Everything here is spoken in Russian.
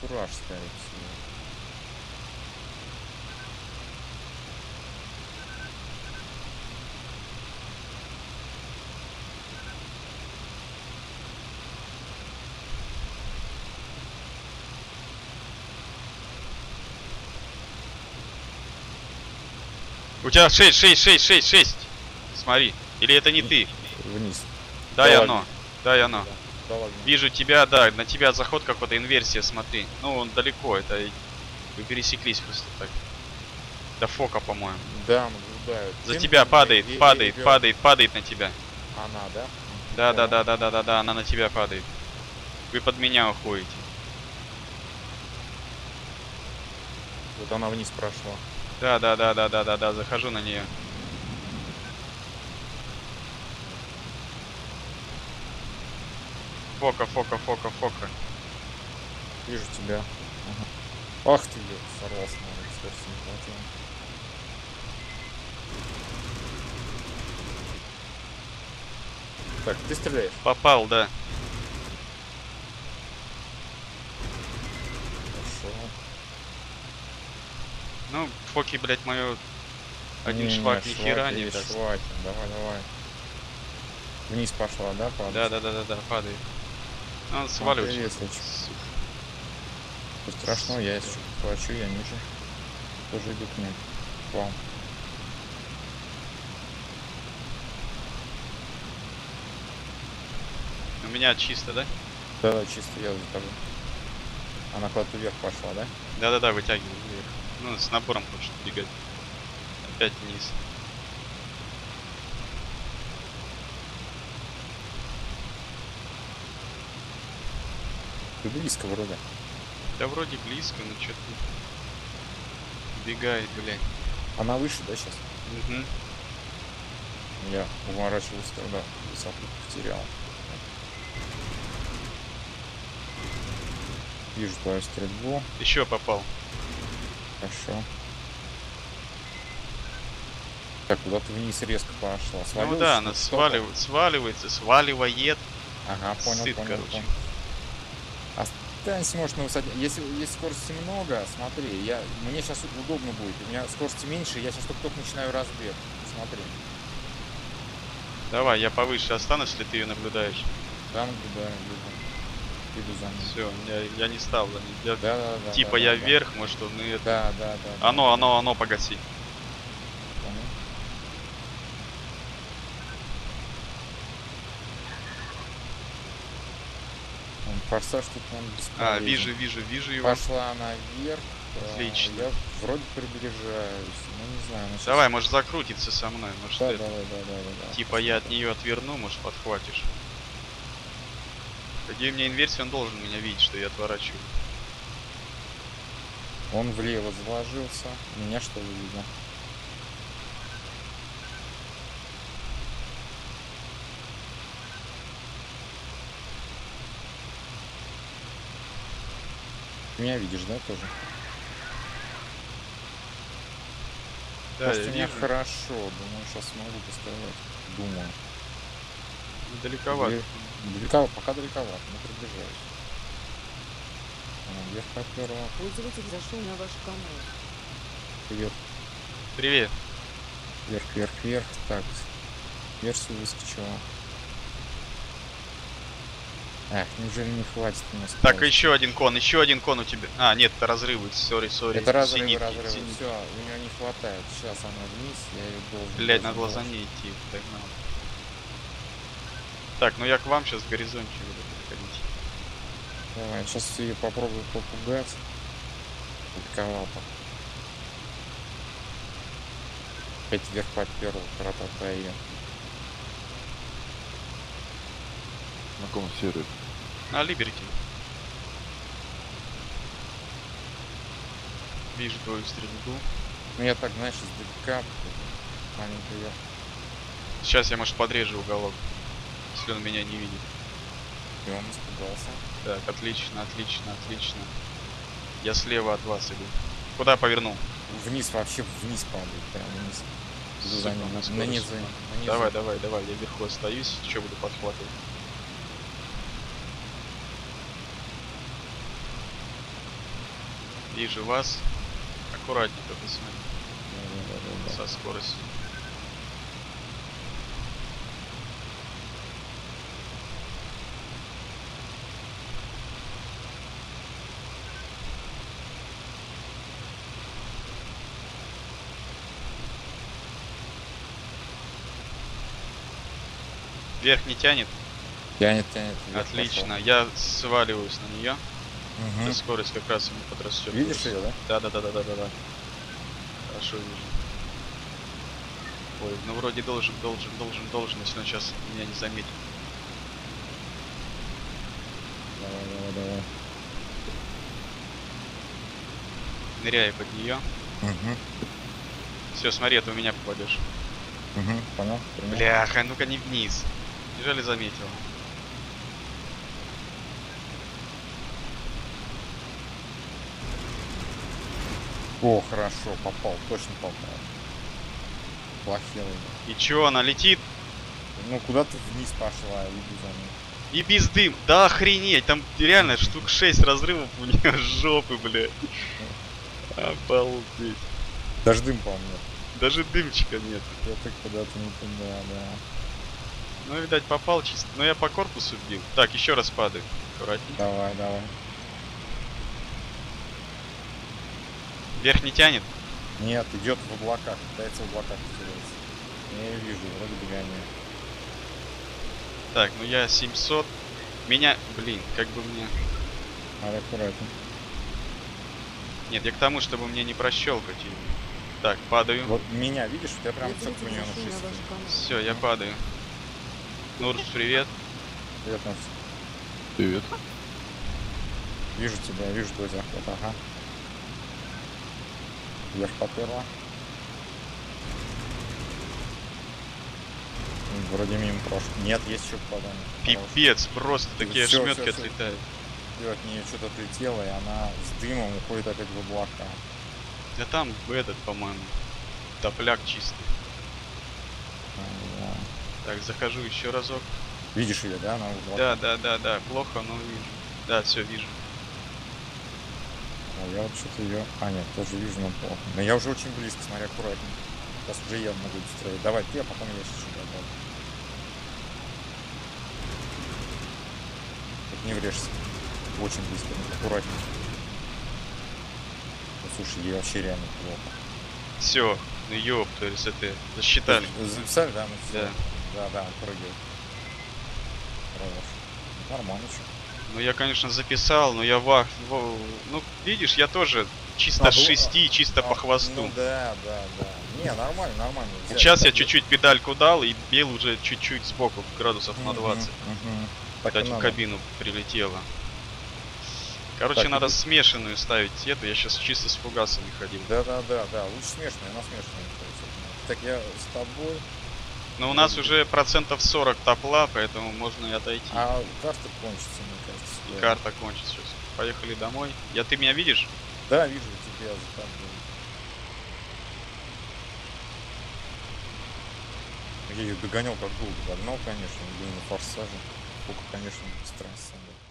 антураж, скорее всего. У тебя 6. Смотри. Или это не ты? Вниз. Дай Да оно. ладно. Дай оно. Да ладно. Вижу тебя, да. На тебя заход какой-то, инверсия, смотри. Ну, он далеко. Это вы пересеклись просто так. До фока, по-моему. Да, наблюдаю. За тебя падает на тебя. Она, да? Да, она на тебя падает. Вы под меня уходите. Вот она вниз прошла. Да, захожу на нее. Фока. Вижу тебя. Ага. Ах ты, сорвался, наверное, скорости не хватило. Так, ты стреляешь? Попал, да. Хорошо. Ну, фоки, блять, мою. Один швак ни хера не даст. Давай. Вниз пошла, да, падает? Да, падает. Ну, он сваливается. Ничего страшного, я если что хвачу, я ниже. Тоже иду к ним. К вам. У меня чисто, да? Да, чисто я за тобой. Она куда-то вверх пошла, да? Да, вытягивай вверх. Ну, с набором хочет бегать. Опять вниз. Ты близко вроде. Да вроде близко, но что-то бегает, блядь. Она выше, да, сейчас? Угу. Я уворачивался тогда, высоту потерял. Вижу твою стрельбу. Еще попал. Хорошо. Так, куда-то вниз резко пошла. Ну да, она сваливает. Ага, понял, Сыт, понял, короче. понял. Останься, может, на высоте. Если скорости много, смотри, мне сейчас удобно будет. У меня скорости меньше, я сейчас только начинаю разбег. Смотри. Давай, я повыше останусь, если ты ее наблюдаешь. Да, наблюдаю, иду за ним. Все, я не стал за ним. Да. Типа я вверх, может он и это. Да. Оно, погаси. Понял. Форсаж тут нам бесполезен. Вижу его. Пошла она вверх. Отлично. Я вроде приближаюсь. Ну не знаю. Сейчас... Давай, может закрутиться со мной. Может Да, это. да. Типа я от нее отверну, может подхватишь. Где у меня инверсия, он должен меня видеть, что я отворачиваю. Он влево заложился. Меня что ли видно? Меня видишь, да, тоже? Да, Кажется, я меня вижу. хорошо. Думаю, сейчас смогу пострелять. Думаю. Далековато. Далековато, пока далековато, но приближаюсь. Вверх поперла. Пользователь зашел на ваш канал. Вверх. Привет. Вверх. Так. Версию выскочила. Эх, неужели не хватит у нас? Так, еще один кон у тебя. А, нет, это разрывы. Сори. Это разрывы. Зенитки. Все, у нее не хватает. Сейчас она вниз, я ее должен... Блять, надо было за ней идти. Догнал. Так, ну я к вам сейчас в горизонте буду подходить. Давай, сейчас ее попробую попугать. Далековато. Опять вверх поперла, красота ее. На каком сервере? На Либерти. Вижу твою стрельбу. Ну я так, знаешь, издалека маленько я. Сейчас я, может, подрежу уголок, если он меня не видит. И он испугался. Так, отлично. Я слева от вас иду. Куда повернул? Вниз, вообще вниз падает, прям вниз. Иду за Сука, ним, на скорости. на низы. Давай, я вверху остаюсь, что буду подхватывать. Вижу вас. Аккуратнее только смотри. Да-да-да-да-да. Со скоростью. Вверх не тянет? Тянет, тянет. вверх Отлично. Я сваливаюсь на нее. пошел. Мгм. Скорость как раз у меня подрастет. Видишь ее, да? Да. Хорошо вижу. Ой, ну вроде должен, если он сейчас меня не заметит. Давай. Ныряй под нее. Угу. Все, смотри, а то у меня попадешь. Угу. Понял? Понял. Бляха, ну-ка не вниз. Неужели заметил? О, хорошо, попал, точно попал. Плохил. И чё, она летит? Ну, куда ты вниз пошла, я иду за ней. И без дым. Да охренеть, там реально штук 6 разрывов у нее жопы, бля. Обалдеть. Даже дым, по-моему, нет. Даже дымчика нет. Я так куда-то не туда, да. Ну, видать, попал чисто. Но я по корпусу бил. Так, еще раз падаю. Аккуратней. Давай. Вверх не тянет? Нет, идет в облаках, пытается в облаках потеряться. Я ее вижу, вроде бы гоняет. Так, ну я 700. Меня, блин, как бы мне... Надо аккуратно. Нет, я к тому, чтобы мне не прощелкать. Так, падаю. Вот меня, видишь, у тебя прям Смотрите, четко у нее на зашел на 6. ваш канал. Все, я падаю. Нурс, привет. Привет, Настя. Привет. Вижу тебя, вижу твой заход, ага. Вверх поперла. Вроде мимо прошел. Нет, есть еще попадание. Пипец, просто такие Всё, ошметки всё, всё. отлетают. И от нее что-то отлетело, и она с дымом уходит опять в облака. Да там этот, по-моему, топляк чистый. Да. Так, захожу еще разок. Видишь ее, да? Она в облаках. Да. Плохо, но вижу. Да, все вижу. А я вот что-то ее... А, нет, тоже вижу, но плохо. Но я уже очень близко, смотри, аккуратнее. Сейчас уже я могу строить. Давай ты, а потом я сейчас сюда добавлю. Так не врежься. Очень близко, аккуратнее. Ну, слушай, ей вообще реально плохо. Все, ну ёпта, РСТ. Засчитали. Записали, да? Ну, Да. всё. Да, прыгает. Хорошо. Нормально, что. Ну я, конечно, записал, но я ну, видишь, я тоже чисто А, с ну, 6, чисто по хвосту. Ну да. Не, нормально. Сейчас я чуть-чуть педальку дал и бил уже чуть-чуть сбоку, градусов на 20. Так Кстати, и в надо. кабину прилетело. Короче, Так, надо иди. смешанную ставить эту. Я сейчас чисто с фугасами ходил. Да. Лучше смешанная, она смешанная. Так, я с тобой. Но у нас уже процентов 40 топла, поэтому можно и отойти. А карта кончится, мне кажется. И скоро. карта кончится сейчас. Поехали домой. Ты меня видишь? Да, вижу тебя за тобой. Я ее догонял как долго. Догнал, конечно, блин, на форсаже. Сколько, конечно, с трассы.